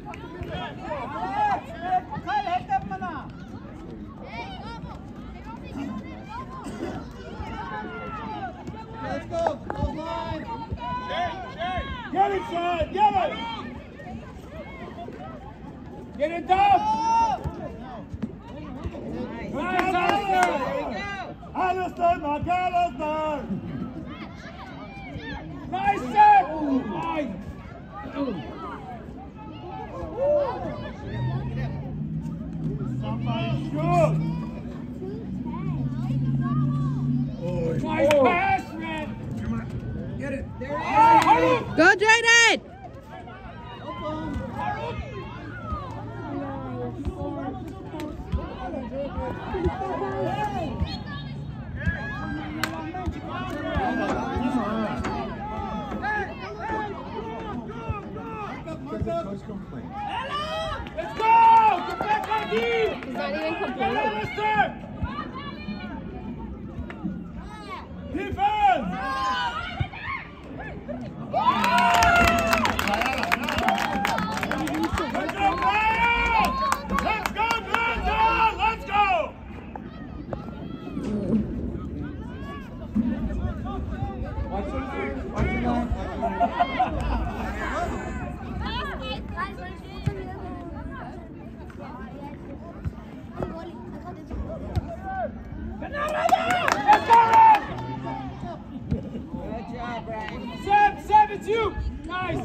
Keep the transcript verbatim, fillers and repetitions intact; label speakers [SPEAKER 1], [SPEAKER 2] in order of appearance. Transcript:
[SPEAKER 1] Let's go. Go line.
[SPEAKER 2] Get it, son. Get it. Get it down. Nice, Alistair. Alistair, McAllister. Nice set. Nice. Somebody shoot. Nice pass, man. Come on. Get it. There it is.
[SPEAKER 3] Go, Jaden!
[SPEAKER 2] Let's go! Get back on deep!
[SPEAKER 3] He's not even complaining.
[SPEAKER 2] Defense! Let's go, Brian! Let's go, Glenda! Let's go! Watch it. Watch it. Let's go, Red!
[SPEAKER 1] Good job, Brian.
[SPEAKER 2] Sam, Sam, it's you! Nice!